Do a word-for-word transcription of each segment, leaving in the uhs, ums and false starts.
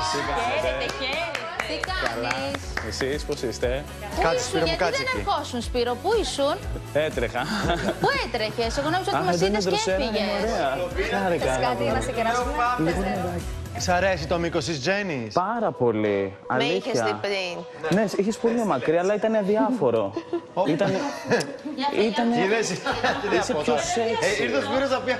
Χαίρετε, χαίρετε. Τι κάνεις? Εσείς πώς είστε? Κάτσε, Σπύρο μου, κάτσε εκεί. Γιατί δεν ερχόσουν, Σπύρο, πού ήσουν? Έτρεχα. Πού έτρεχες? Εγώ νόμιζα ότι μας είδες και έφυγες. Χάρηκα. Θες κάτι να σε κεράσουμε? Σ' αρέσει το μήκος της Τζέννης? Πάρα πολύ. Με είχες δει Αλήθεια. πριν. Ναι, είχες πολύ μακριά, αλλά ήταν αδιάφορο. Ήταν. Ήταν. Είσαι πιο σεξι. Ήρθε ο Σπύρος να πει.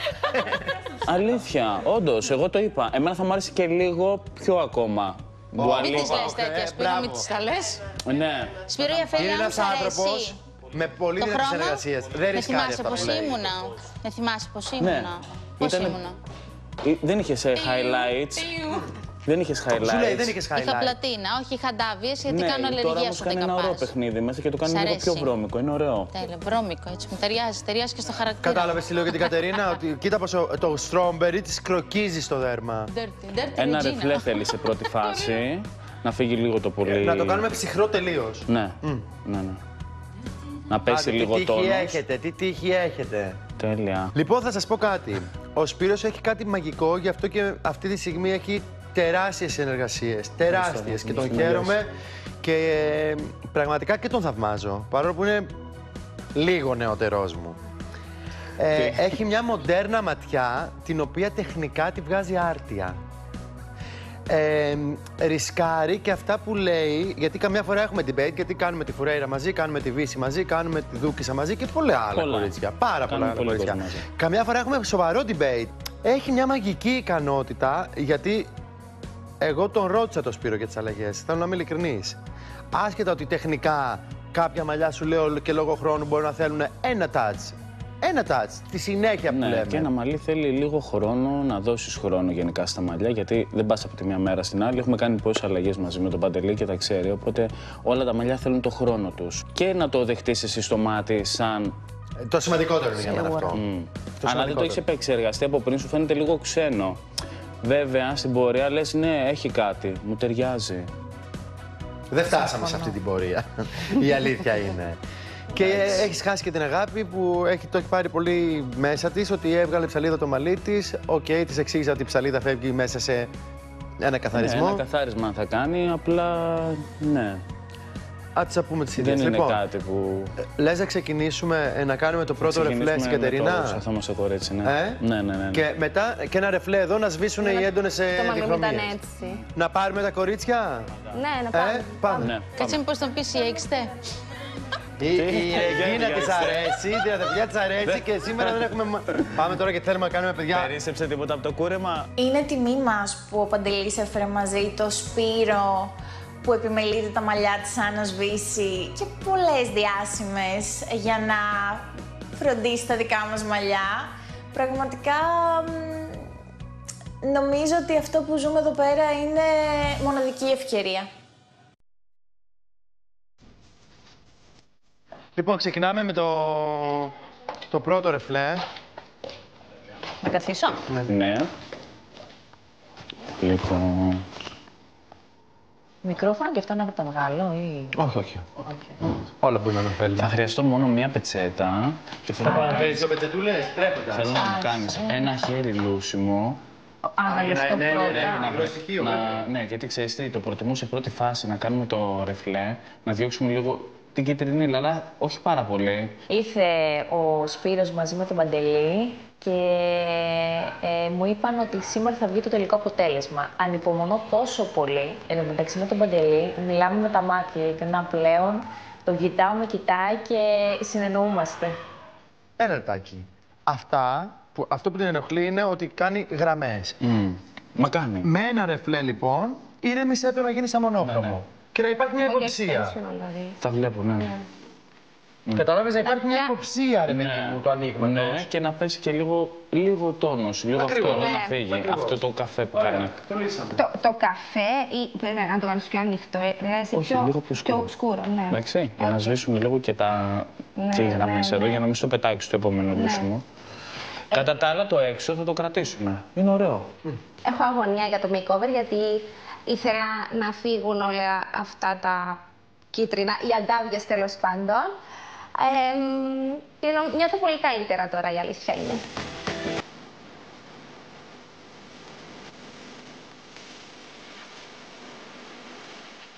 Αλήθεια, όντως, εγώ το είπα. Εμένα θα μου άρεσε και λίγο πιο ακόμα. Μην τις λες τέτοια, Σπύρο, μην τις τα λες. Ναι. Σπύρο, η αφέλεια Είναι μου ένας σ' αρέσει. άνθρωπος με πολύ Το δυνατές χρώμα, συνεργασίες. Δεν με ρισκάρει θυμάσαι αυτά πώς που λέει. ήμουνα. Με θυμάσαι πώς Ναι. ήμουνα. Πώς Ήτανε- ήμουνα. Ε, Δεν είχες ε, highlights. Δεν είχες highlights. Σου λέει, δεν είχες Είχα highlight. πλατίνα, όχι είχα ντάβιες, γιατί Ναι, κάνω τώρα αλλεργία όμως στο κάνει ένα ωραίο δεκαπάς. παιχνίδι μέσα και το κάνει Σ' λίγο αρέσει. πιο βρώμικο. Είναι ωραίο. Τέλεια, βρώμικο, έτσι μου ταιριάζει, ταιριάζει και στο χαρακτήρα. Κατάλαβες τι λέω για την Κατερίνα, ότι κοίτα πως ο- το strawberry της κροκίζει στο δέρμα. Dirty, dirty Ένα Regina. ρεφλέ θέλει σε πρώτη φάση. Να φύγει λίγο το πολύ. Να το κάνουμε ψυχρό τελείως. Ναι. Ναι, ναι. Να πέσει Άντε, λίγο τι τύχη τόνος. έχετε, τι τύχη έχετε. Τέλεια. Λοιπόν, θα σας πω κάτι. Ο Σπύρος έχει κάτι μαγικό, γι' αυτό και αυτή τη στιγμή έχει τεράστιες συνεργασίες. Τεράστιες. Και τον Ευχαριστώ. χαίρομαι και ε, πραγματικά και τον θαυμάζω. Παρόλο που είναι λίγο νεότερός μου. Ε, έχει μια μοντέρνα ματιά, την οποία τεχνικά τη βγάζει άρτια. Ε, ρισκάρει και αυτά που λέει, γιατί καμιά φορά έχουμε debate, γιατί κάνουμε τη Φουρέιρα μαζί, κάνουμε τη Βύση μαζί, κάνουμε τη Δούκησα μαζί και πολλά άλλα Πολλά. κορίτσια. Πάρα πολλά Κάνουμε άλλα πολύ κορίτσια. κόσμο μαζί. Καμιά φορά έχουμε σοβαρό debate. Έχει μια μαγική ικανότητα, γιατί εγώ τον ρώτησα το Σπύρο για τις αλλαγές. Θέλω να είμαι ειλικρινής. Άσχετα ότι τεχνικά κάποια μαλλιά σου λέω και λόγω χρόνου μπορεί να θέλουν ένα touch. Ένα touch, τη συνέχεια που Ναι, λέμε. και ένα μαλλί θέλει λίγο χρόνο, να δώσεις χρόνο γενικά στα μαλλιά, γιατί δεν πας από τη μία μέρα στην άλλη. Έχουμε κάνει πολλές αλλαγές μαζί με τον Παντελή και τα ξέρει, οπότε όλα τα μαλλιά θέλουν το χρόνο τους. Και να το δεχτείς εσύ στο μάτι σαν. Ε, Το σημαντικότερο είναι για μένα αυτό. Mm. Το Αν δεν το σημαντικότερο. έχεις επεξεργαστεί από πριν, σου φαίνεται λίγο ξένο. Βέβαια, στην πορεία λες ναι, έχει κάτι, μου ταιριάζει. Δεν φτάσαμε σε αυτή την πορεία. Η αλήθεια είναι. Και έχει χάσει και την αγάπη που έχει, το έχει πάρει πολύ μέσα τη, ότι έβγαλε ψαλίδα το μαλλί τη. Οκ, okay, τη εξήγησα ότι η ψαλίδα φεύγει μέσα σε ένα καθαρισμό. Ναι, ένα καθάρισμα θα κάνει, απλά ναι. Α, τις πούμε τις ίδιες. Δεν είναι Λοιπόν, κάτι που. λες να ξεκινήσουμε ε, να κάνουμε το πρώτο ρεφλέ στην Κατερίνα. Θα μας κορίτσι, ναι. Ε? Ναι, ναι, ναι, ναι. Και μετά και ένα ρεφλέ εδώ να σβήσουν οι έντονες Το μαλλί μου ήταν διχρωμίες. έτσι. Να πάρουμε τα κορίτσια. Ναι, να πάμε. Ε, πάμε. Ναι, Κάτσε μήπως τον πεις η έξτε. Η, η Ρεγίνα της αρέσει, η αδερφιά της αρέσει και σήμερα δεν έχουμε. μα- Πάμε τώρα και θέλουμε να κάνουμε παιδιά. Περίσσεψε τίποτα από το κούρεμα. Είναι τιμή μας που ο Παντελής έφερε μαζί το Σπύρο που επιμελείται τα μαλλιά της Άννας Βύση και πολλές διάσημες για να φροντίσει τα δικά μας μαλλιά. Πραγματικά μ, νομίζω ότι αυτό που ζούμε εδώ πέρα είναι μοναδική ευκαιρία. Λοιπόν, ξεκινάμε με το, το πρώτο ρεφλέ. Να καθίσω. Ναι. Λοιπόν. Μικρόφωνο και αυτό να τα βγάλω ή. Όχι, όχι. Όλα μπορεί να αναφέρει. Θα χρειαστώ μόνο μία πετσέτα. Και θέλω, Να παίρνεις δύο πετσετούλες, τρέποντας. θέλω να μου κάνεις ένα χέρι λούσιμο. Αναλυστώ ναι, ναι, πρώτα. ναι. Μικρό στοιχείο, Να, βέβαια. ναι, γιατί ξέρεις τι, το προτιμώ σε πρώτη φάση να κάνουμε το ρεφλέ, να διώξουμε λίγο την κυτρινίλα, αλλά όχι πάρα πολύ. Ήρθε ο Σπύρος μαζί με τον Παντελή και ε, μου είπαν ότι σήμερα θα βγει το τελικό αποτέλεσμα. Ανυπομονώ τόσο πολύ. Εν τω μεταξύ με τον Παντελή μιλάμε με τα μάτια, ειλικρινά πλέον. Τον κοιτάω, με κοιτάει και συνεννοούμαστε. Ένα λεπτάκι. Αυτά, που, αυτό που την ενοχλεί είναι ότι κάνει γραμμές. Mm. Μα κάνει. Με ένα ρεφλέ λοιπόν, ήρεμησε έπρεπε να γίνει σαν μονόχρωμο. Ναι, ναι. Και να υπάρχει μια υποψία. Τα βλέπω, ναι. Κατάλαβες να υπάρχει μια υποψία, ρε παιδί μου, το ανοίγματος. Ναι, και να πέσει και λίγο, λίγο τόνος, λίγο Ακριβώς. αυτό, Ναι, να φύγει. ακριβώς. Αυτό το καφέ που κάνει. Το λύσαμε. Το, το καφέ ή πρέπει να το κάνεις πιο ανοιχτό, ε, έτσι, Όχι, πιο, λίγο πιο σκούρο. σκούρο, ναι. Εντάξει, για να σβήσουμε λίγο και, τα... Ναι, και οι γραμμές ναι, εδώ, ναι. για να μην στο πετάξει το επόμενο λούσιμο. Κατά τα άλλα, το έξω θα το κρατήσουμε. Είναι ωραίο. Έχω αγωνία για το makeover γιατί ήθελα να φύγουν όλα αυτά τα κίτρινα, οι αγκάβιες τέλος πάντων. Ε, και νο- νιώθω πολύ καλύτερα τώρα, η αλήθεια είναι.